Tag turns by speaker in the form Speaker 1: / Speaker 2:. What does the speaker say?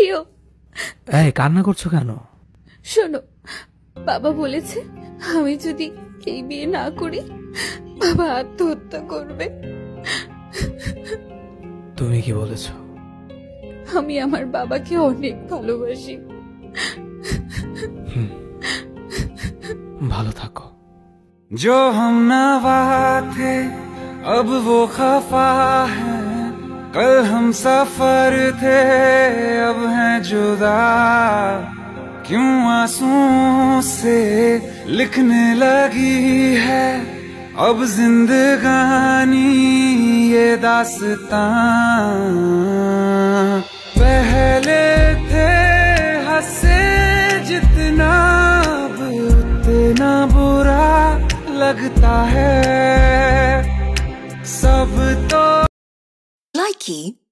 Speaker 1: প্রিয়।
Speaker 2: এই কান্না করছো কেন?
Speaker 1: শোনো, বাবা বলেছে আমি যদি এই বিয়ে না করি বাবা আত্মহত্যা করবে।
Speaker 2: তুমি কি বলেছো?
Speaker 1: আমি আমার বাবাকে অনেক ভালোবাসি।
Speaker 2: ভালো থাকো।
Speaker 3: जो हम नवा थे अब वो खफा है, कल हम सफर थे अब हैं जुदा, क्यों आंसुओं से लिखने लगी है अब जिंदगानी ये दास्तां। पहले थे हंसे जितना अब उतना बुरा लगता है सब तो।
Speaker 4: Likey